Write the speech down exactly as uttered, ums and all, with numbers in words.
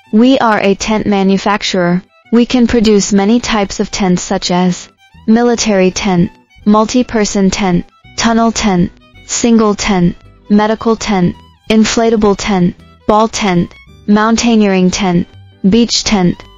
We are a tent manufacturer. We can produce many types of tents such as military tent, multi-person tent, tunnel tent, single tent, medical tent, inflatable tent, ball tent, mountaineering tent, beach tent,